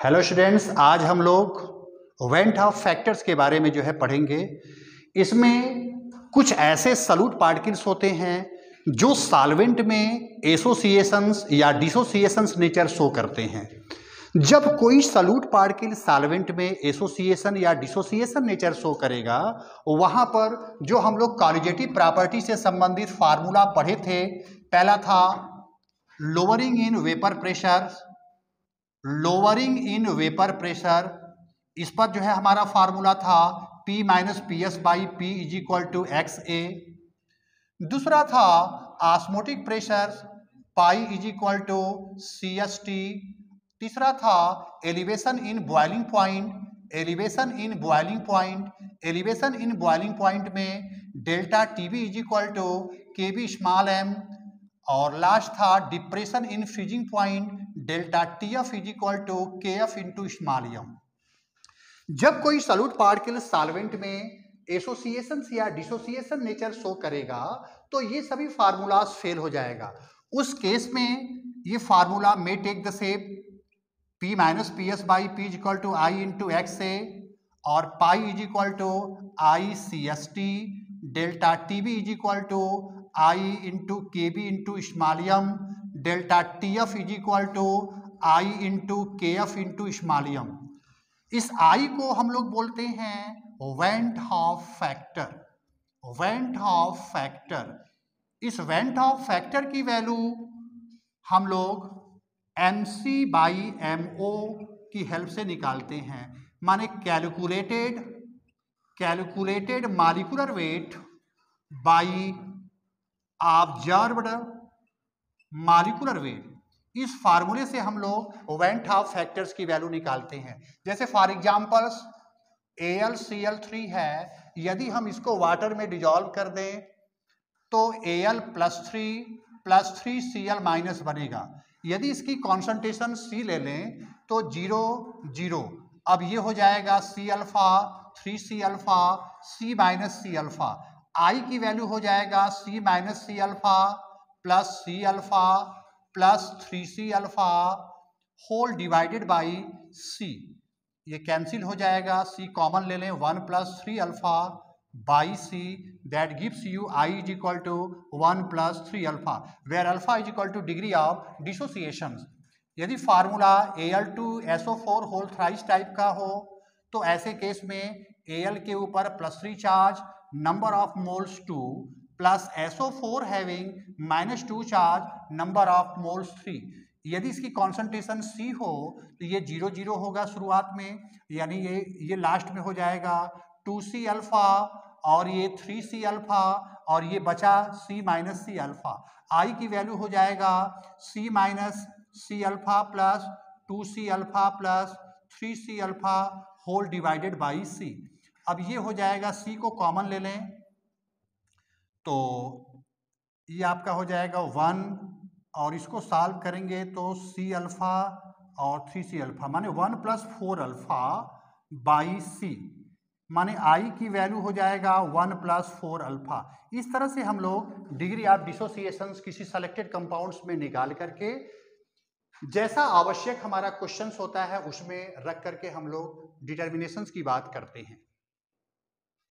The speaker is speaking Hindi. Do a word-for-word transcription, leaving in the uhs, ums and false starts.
हेलो स्टूडेंट्स, आज हम लोग वेंट ऑफ फैक्टर्स के बारे में जो है पढ़ेंगे। इसमें कुछ ऐसे सॉल्यूट पार्टिकल्स होते हैं जो सॉल्वेंट में एसोसिएशंस या डिसोसिएशंस नेचर शो करते हैं। जब कोई सॉल्यूट पार्टिकल सॉल्वेंट में एसोसिएशन या डिसोसिएशन नेचर शो करेगा, वहां पर जो हम लोग कॉलिगेटिव प्रॉपर्टी से संबंधित फार्मूला पढ़े थे, पहला था lowering in vapour pressure, lowering in vapour pressure. इस पर जो है हमारा फार्मूला था P minus P S by P is equal to X A. दूसरा था osmotic pressure, pi is equal to C S T. तीसरा था elevation in boiling point, elevation in boiling point, elevation in boiling point में delta T B is equal to K B small M. और लास्ट था depression in freezing point, delta T F is equal to K F into small M. जब कोई सॉल्यूट पार्टिकल सॉल्वेंट में एसोसिएशन या डिसोसिएशन नेचर शो करेगा तो ये सभी फार्मूलाज फेल हो जाएगा। उस केस में ये formula may take the shape P minus P S by P is equal to I into X A और pi is equal to I C S T, delta T B is equal to I into K B into small m, delta T F is equal to I into K F into small m. इस आई को हम लोग बोलते हैं van't Hoff factor, van't Hoff factor. इस वेंट ऑफ फैक्टर की वैल्यू हम लोग M C by M O की हेल्प से निकालते हैं, माने calculated calculated molecular weight by observed molecular weight. इस फार्मूले से हम लोग वेंट ऑफ फैक्टर्स की वैल्यू निकालते हैं। जैसे for examples A L C L three है, यदि हम इसको वाटर में डिजॉल्व कर दें तो A L plus three plus three C L minus बनेगा। यदि इसकी कॉन्सेंट्रेशन C ले लें तो जीरो जीरो, अब ये हो जाएगा C alpha, three C alpha, C minus C alpha. I की वैल्यू हो जाएगा C minus C alpha plus C alpha plus three C alpha whole divided by C. ये कैंसिल हो जाएगा, सी कॉमन ले लें, one plus three alpha by C, that gives you I is equal to one plus three alpha, where alpha is equal to degree of dissociation. यदि formula A L two S O four whole thrice type का हो तो ऐसे केस में ए एल के ऊपर plus three charge, number of moles two, plus S O four having minus two charge, number of moles three. यदि इसकी कॉन्सेंट्रेशन C हो तो ये जीरो जीरो होगा शुरुआत में, यानी ये ये लास्ट में हो जाएगा टू सी अल्फा और ये थ्री सी अल्फा और ये बचा C minus C alpha. I की वैल्यू हो जाएगा C minus C alpha plus two C alpha plus three C alpha whole divided by C। अब ये हो जाएगा, C को कॉमन ले लें तो ये आपका हो जाएगा वन, और इसको सॉल्व करेंगे तो सी अल्फा और थ्री सी अल्फा माने one plus four alpha by C, माने आई की वैल्यू हो जाएगा वन प्लस फोर अल्फा। इस तरह से हम लोग डिग्री ऑफ डिसोसिएशंस किसी सेलेक्टेड कंपाउंड्स में निकाल करके जैसा आवश्यक हमारा क्वेश्चंस होता है उसमें रख करके हम लोग डिटर्मिनेशंस की बात करते हैं।